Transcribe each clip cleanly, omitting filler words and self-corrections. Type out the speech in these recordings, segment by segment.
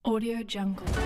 Audio Jungle।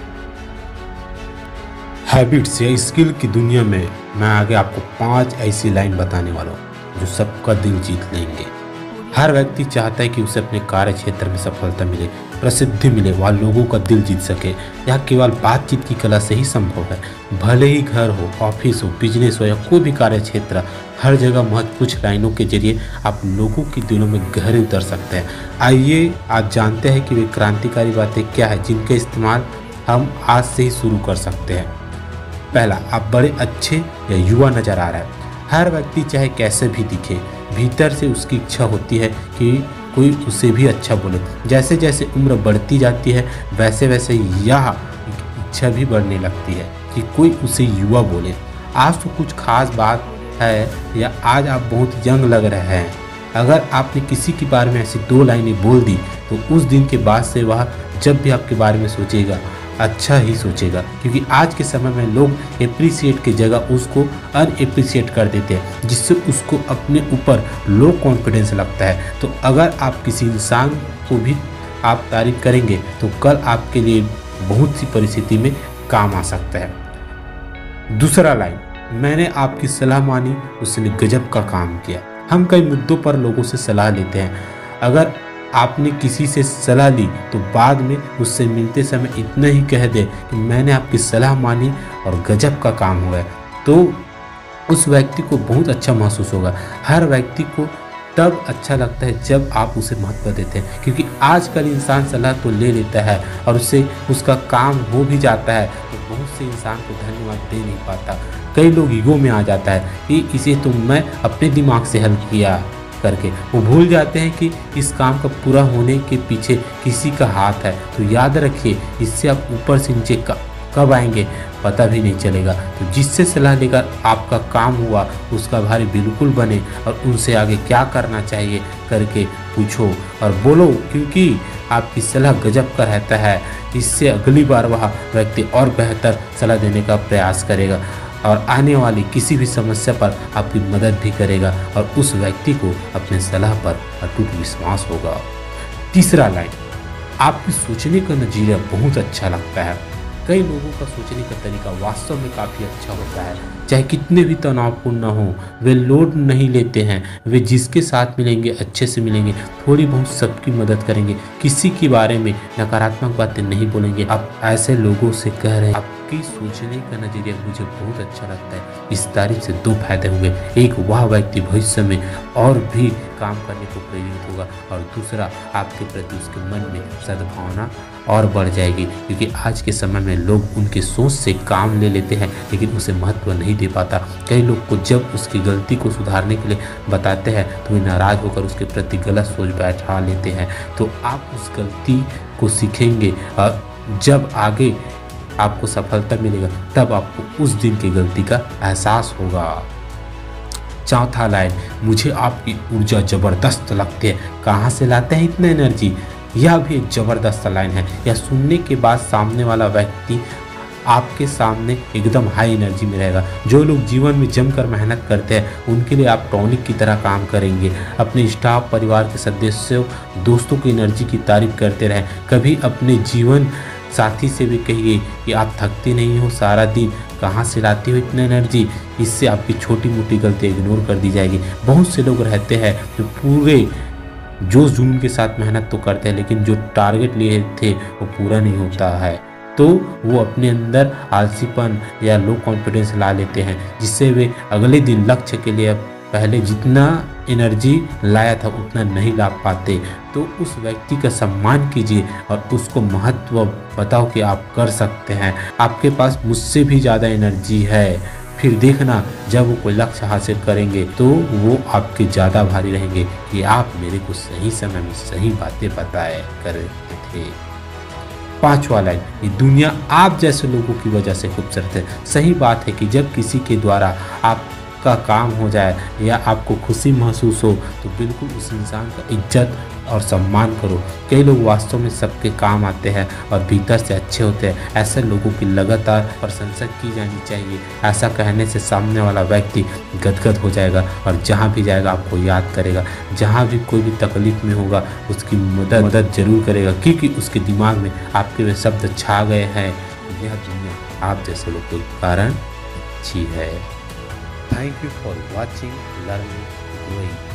Habits या skill की दुनिया में मैं आगे आपको 5 ऐसी लाइन बताने वाला हूँ जो सबका दिल जीत लेंगे। हर व्यक्ति चाहता है कि उसे अपने कार्य क्षेत्र में सफलता मिले, प्रसिद्धि मिले, वह लोगों का दिल जीत सके। यह केवल बातचीत की कला से ही संभव है। भले ही घर हो, ऑफिस हो, बिजनेस हो या कोई भी कार्य क्षेत्र, हर जगह महज कुछ लाइनों के जरिए आप लोगों के दिलों में गहरे उतर सकते हैं। आइए आज जानते हैं कि वे क्रांतिकारी बातें क्या है जिनका इस्तेमाल हम आज से ही शुरू कर सकते हैं। पहला, आप बड़े अच्छे या युवा नजर आ रहा है। हर व्यक्ति चाहे कैसे भी दिखे, भीतर से उसकी इच्छा होती है कि कोई उसे भी अच्छा बोले। जैसे जैसे उम्र बढ़ती जाती है वैसे वैसे यह इच्छा भी बढ़ने लगती है कि कोई उसे युवा बोले। आज तो कुछ खास बात है या आज आप बहुत यंग लग रहे हैं। अगर आपने किसी के बारे में ऐसी 2 लाइनें बोल दी तो उस दिन के बाद से वह जब भी आपके बारे में सोचेगा अच्छा ही सोचेगा, क्योंकि आज के समय में लोग एप्रिसिएट की जगह उसको अनएप्रिसिएट कर देते हैं, जिससे उसको अपने ऊपर लो कॉन्फिडेंस लगता है। तो अगर आप किसी इंसान को भी आप तारीफ करेंगे तो कल आपके लिए बहुत सी परिस्थिति में काम आ सकता है। दूसरा लाइन, मैंने आपकी सलाह मानी, उसने गजब का काम किया। हम कई मुद्दों पर लोगों से सलाह लेते हैं। अगर आपने किसी से सलाह ली तो बाद में उससे मिलते समय इतना ही कह दे कि मैंने आपकी सलाह मानी और गजब का काम हुआ है, तो उस व्यक्ति को बहुत अच्छा महसूस होगा। हर व्यक्ति को तब अच्छा लगता है जब आप उसे महत्व देते हैं, क्योंकि आजकल इंसान सलाह तो ले लेता है और उससे उसका काम हो भी जाता है तो बहुत से इंसान को धन्यवाद दे नहीं पाता। कई लोग ईगो में आ जाता है कि इसे तो मैं अपने दिमाग से हल किया करके, वो भूल जाते हैं कि इस काम का पूरा होने के पीछे किसी का हाथ है। तो याद रखिए, इससे आप ऊपर से नीचे कब आएंगे पता भी नहीं चलेगा। तो जिससे सलाह लेकर आपका काम हुआ उसका भारी बिल्कुल बने और उनसे आगे क्या करना चाहिए करके पूछो और बोलो, क्योंकि आपकी सलाह गजब का रहता है। इससे अगली बार वह व्यक्ति और बेहतर सलाह देने का प्रयास करेगा और आने वाली किसी भी समस्या पर आपकी मदद भी करेगा और उस व्यक्ति को अपने सलाह पर अटूट विश्वास होगा। तीसरा लाइन, आपकी सोचने का नज़रिया बहुत अच्छा लगता है। कई लोगों का सोचने का तरीका वास्तव में काफ़ी अच्छा होता है। चाहे कितने भी तनावपूर्ण ना हो, वे लोड नहीं लेते हैं। वे जिसके साथ मिलेंगे अच्छे से मिलेंगे, थोड़ी बहुत सबकी मदद करेंगे, किसी के बारे में नकारात्मक बातें नहीं बोलेंगे। आप ऐसे लोगों से कह रहे हैं आपकी सोचने का नज़रिया मुझे बहुत अच्छा लगता है। इस तारीफ से 2 फायदे होंगे। एक, वह व्यक्ति भविष्य में और भी काम करने को प्रेरित होगा और दूसरा, आपके प्रति उसके मन में सद्भावना और बढ़ जाएगी, क्योंकि आज के समय में लोग उनके सोच से काम ले लेते हैं लेकिन उसे महत्व नहीं दे पाता। कई लोग को जब उसकी गलती को सुधारने के लिए बताते हैं तो वे नाराज होकर उसके प्रति गलत सोच बैठा लेते हैं। तो आप उस गलती को सीखेंगे और जब आगे आपको सफलता मिलेगा तब आपको उस दिन की गलती का एहसास होगा। चौथा लाइन, मुझे आपकी ऊर्जा जबरदस्त लगती है, कहाँ से लाते हैं इतना एनर्जी। यह भी एक जबरदस्त लाइन है। यह सुनने के बाद सामने वाला व्यक्ति आपके सामने एकदम हाई एनर्जी में रहेगा। जो लोग जीवन में जमकर मेहनत करते हैं उनके लिए आप टॉनिक की तरह काम करेंगे। अपने स्टाफ, परिवार के सदस्यों, दोस्तों की एनर्जी की तारीफ करते रहें। कभी अपने जीवन साथी से भी कहिए कि आप थकती नहीं हो सारा दिन, कहाँ से लाती हो इतना एनर्जी। इससे आपकी छोटी मोटी गलती इग्नोर कर दी जाएगी। बहुत से लोग रहते हैं जो पूरे जोश जुनून के साथ मेहनत तो करते हैं लेकिन जो टारगेट लिए थे वो पूरा नहीं होता है, तो वो अपने अंदर आलसीपन या लो कॉन्फिडेंस ला लेते हैं, जिससे वे अगले दिन लक्ष्य के लिए पहले जितना एनर्जी लाया था उतना नहीं ला पाते। तो उस व्यक्ति का सम्मान कीजिए और उसको महत्व बताओ कि आप कर सकते हैं, आपके पास मुझसे भी ज़्यादा एनर्जी है। फिर देखना जब वो कोई लक्ष्य हासिल करेंगे तो वो आपके ज़्यादा भारी रहेंगे कि आप मेरे को सही समय में सही बातें बताए करते थे। 5वां लाइन, ये दुनिया आप जैसे लोगों की वजह से खूबसूरत है। सही बात है कि जब किसी के द्वारा आप का काम हो जाए या आपको खुशी महसूस हो तो बिल्कुल उस इंसान का इज्जत और सम्मान करो। कई लोग वास्तव में सबके काम आते हैं और भीतर से अच्छे होते हैं। ऐसे लोगों की लगातार प्रशंसा की जानी चाहिए। ऐसा कहने से सामने वाला व्यक्ति गदगद हो जाएगा और जहाँ भी जाएगा आपको याद करेगा। जहाँ भी कोई भी तकलीफ में होगा उसकी मदद जरूर करेगा, क्योंकि उसके दिमाग में आपके वे शब्द छा गए हैं, यह दुनिया आप जैसे लोग के कारण अच्छी है। Thank you for watching learning growing.